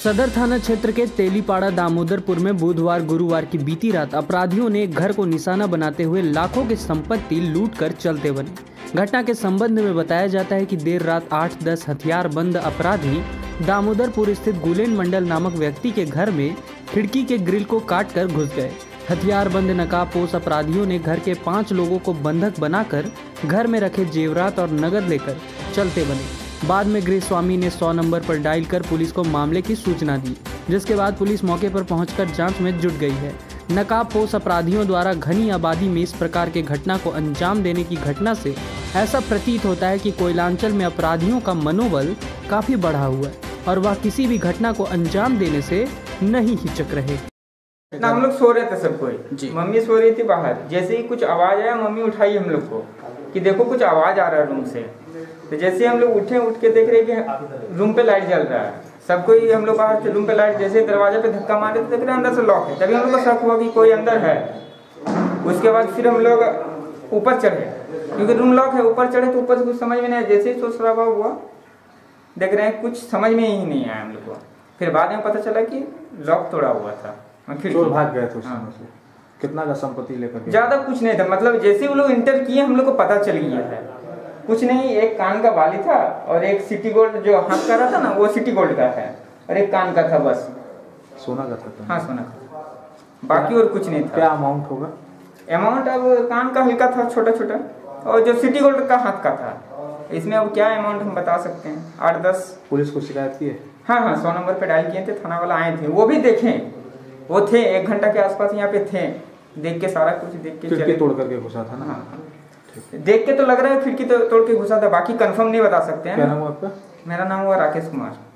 सदर थाना क्षेत्र के तेलीपाड़ा दामोदरपुर में बुधवार गुरुवार की बीती रात अपराधियों ने एक घर को निशाना बनाते हुए लाखों की संपत्ति लूटकर चलते बने। घटना के संबंध में बताया जाता है कि देर रात 8-10 हथियारबंद अपराधी दामोदरपुर स्थित गुलेन मंडल नामक व्यक्ति के घर में खिड़की के ग्रिल को काटकर घुस गए। हथियारबंद नकाबपोश अपराधियों ने घर के 5 लोगों को बंधक बनाकर घर में रखे जेवरात और नगद लेकर चलते बने। बाद में गृह स्वामी ने 100 नंबर पर डायल कर पुलिस को मामले की सूचना दी, जिसके बाद पुलिस मौके पर पहुंचकर जांच में जुट गई है। नकाबपोश अपराधियों द्वारा घनी आबादी में इस प्रकार के घटना को अंजाम देने की घटना से ऐसा प्रतीत होता है कि कोयलांचल में अपराधियों का मनोबल काफी बढ़ा हुआ है और वह किसी भी घटना को अंजाम देने से नहीं हिचक रहे। हम लोग सो रहे थे सब कोई, मम्मी सो रही थी बाहर। जैसे ही कुछ आवाज आया मम्मी उठाई हम लोग को कि देखो कुछ आवाज आ रहा है रूम से। तो जैसे हम लोग उठे, उठ के देख रहे कि रूम पे लाइट जल रहा है। सब कोई हम लोग बाहर थे, रूम पे लाइट, जैसे दरवाजे पे धक्का मारे तो देख रहे अंदर से लॉक है। तभी हम लोग को शक हुआ कि कोई अंदर है। उसके बाद फिर हम लोग ऊपर चढ़े, क्योंकि रूम लॉक है। ऊपर चढ़े तो ऊपर से कुछ समझ में नहीं आया। जैसे ही शोर शराबा हुआ देख रहे हैं कुछ समझ में ही नहीं आया हम लोग को। फिर बाद में पता चला कि लॉक तोड़ा हुआ था। चोर भाग गए थे उस समय से। कितना का संपत्ति लेकर? ज्यादा कुछ नहीं था, मतलब जैसे वो लोग इंटर किए हम लोग को पता चल गया है। कुछ नहीं, एक कान का बाली था और एक सिटी गोल्ड जो हाथ का रहा था ना, वो सिटी गोल्ड का है और एक कान का था बस। सोना का था? हाँ सोना का, बाकी और कुछ नहीं था। क्या अमाउंट होगा? अमाउंट अब कान का हल्का था, छोटा छोटा, और जो सिटी गोल्ड का हाथ का था। इसमें अब क्या अमाउंट हम बता सकते हैं, 8-10। पुलिस को शिकायत की है? हाँ, 100 नंबर पे डायल किए थे। थाना वाला आए थे, वो भी देखे, वो थे 1 घंटा के आसपास यहाँ पे थे। देख के सारा कुछ देख के खिड़की तोड़ करके घुसा था ना? हाँ, देख के तो लग रहा है खिड़की तो तोड़ के घुसा था, बाकी कंफर्म नहीं बता सकते हैं। क्या नाम हुआ आपका? मेरा नाम हुआ राकेश कुमार।